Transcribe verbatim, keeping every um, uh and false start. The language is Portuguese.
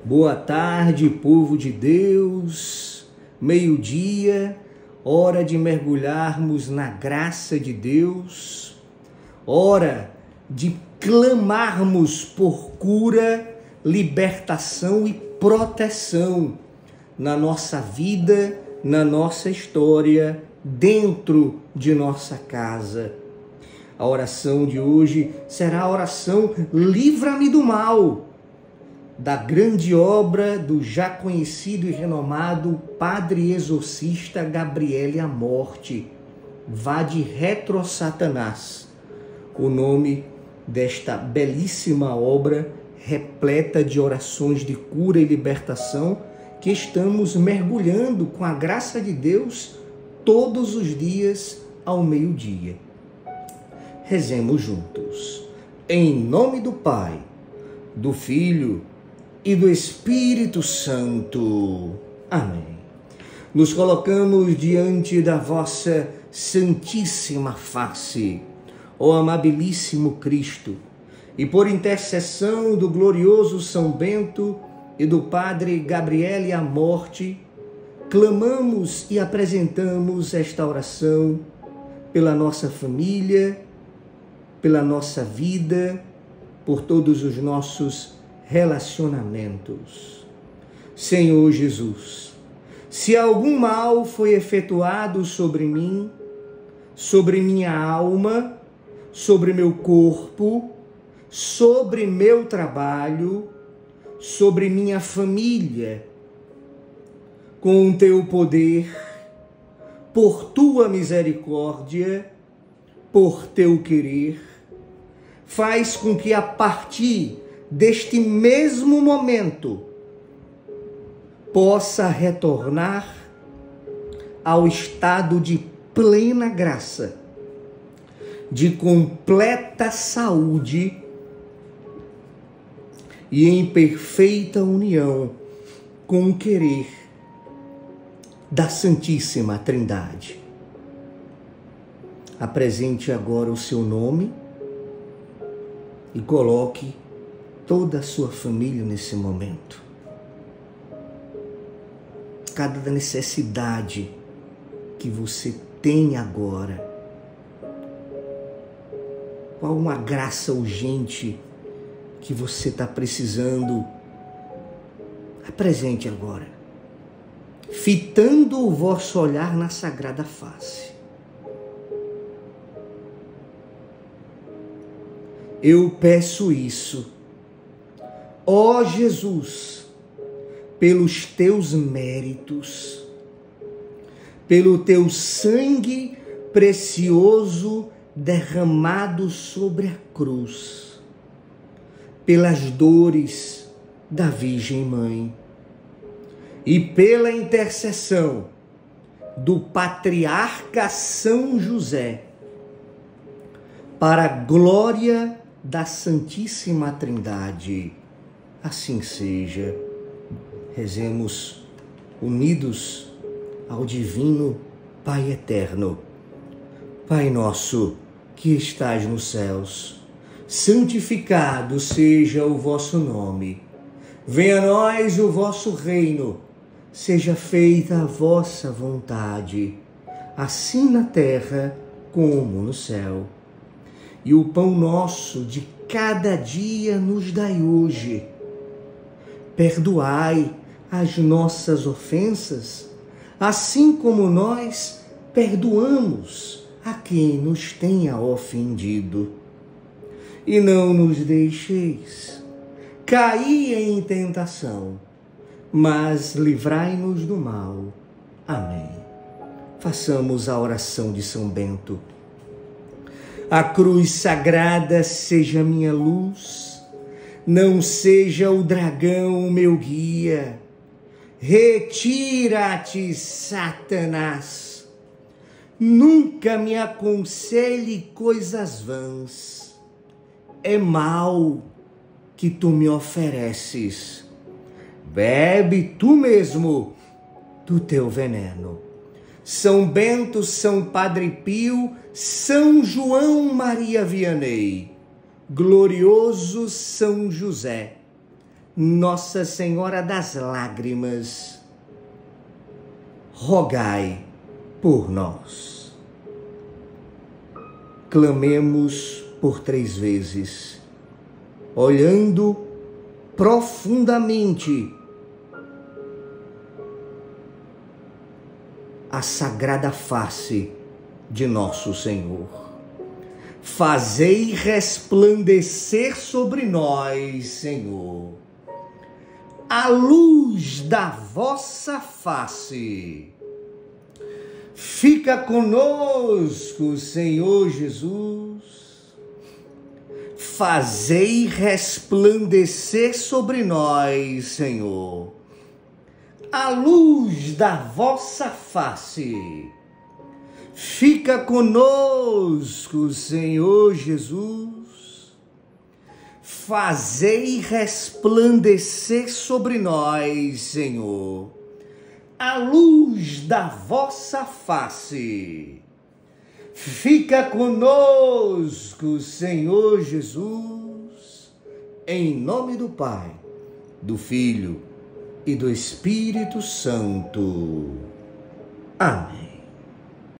Boa tarde, povo de Deus. Meio-dia, hora de mergulharmos na graça de Deus, hora de clamarmos por cura, libertação e proteção na nossa vida, na nossa história, dentro de nossa casa. A oração de hoje será a oração Livra-me do Mal, da grande obra do já conhecido e renomado padre exorcista Gabriele Amorth, Vade Retro Satanás, o nome desta belíssima obra repleta de orações de cura e libertação que estamos mergulhando com a graça de Deus todos os dias ao meio-dia. Rezemos juntos. Em nome do Pai, do Filho e do Espírito Santo. Amém. Nos colocamos diante da vossa santíssima face, ó amabilíssimo Cristo, e por intercessão do glorioso São Bento e do Padre Gabriele Amorth, clamamos e apresentamos esta oração pela nossa família, pela nossa vida, por todos os nossos relacionamentos. Senhor Jesus, se algum mal foi efetuado sobre mim, sobre minha alma, sobre meu corpo, sobre meu trabalho, sobre minha família, com o teu poder, por tua misericórdia, por teu querer, faz com que a partir deste mesmo momento possa retornar ao estado de plena graça, de completa saúde e em perfeita união com o querer da Santíssima Trindade. Apresente agora o seu nome e coloque toda a sua família nesse momento. Cada necessidade que você tem agora. Qual uma graça urgente que você está precisando? Apresente agora, fitando o vosso olhar na sagrada face. Eu peço isso, ó Jesus, pelos teus méritos, pelo teu sangue precioso derramado sobre a cruz, pelas dores da Virgem Mãe e pela intercessão do Patriarca São José, para a glória da Santíssima Trindade. Assim seja. Rezemos unidos ao divino Pai eterno. Pai nosso que estás nos céus, santificado seja o vosso nome. Venha a nós o vosso reino. Seja feita a vossa vontade, assim na terra como no céu. E o pão nosso de cada dia nos dai hoje. Perdoai as nossas ofensas, assim como nós perdoamos a quem nos tenha ofendido. E não nos deixeis cair em tentação, mas livrai-nos do mal. Amém. Façamos a oração de São Bento. A cruz sagrada seja minha luz, não seja o dragão meu guia. Retira-te, Satanás. Nunca me aconselhe coisas vãs. É mal que tu me ofereces. Bebe tu mesmo do teu veneno. São Bento, São Padre Pio, São João Maria Vianney, glorioso São José, Nossa Senhora das Lágrimas, rogai por nós. Clamemos por três vezes, olhando profundamente a sagrada face de nosso Senhor. Fazei resplandecer sobre nós, Senhor, a luz da vossa face. Fica conosco, Senhor Jesus. Fazei resplandecer sobre nós, Senhor, a luz da vossa face. Fica conosco, Senhor Jesus. Fazei resplandecer sobre nós, Senhor, a luz da vossa face. Fica conosco, Senhor Jesus, em nome do Pai, do Filho e do Espírito Santo. Amém.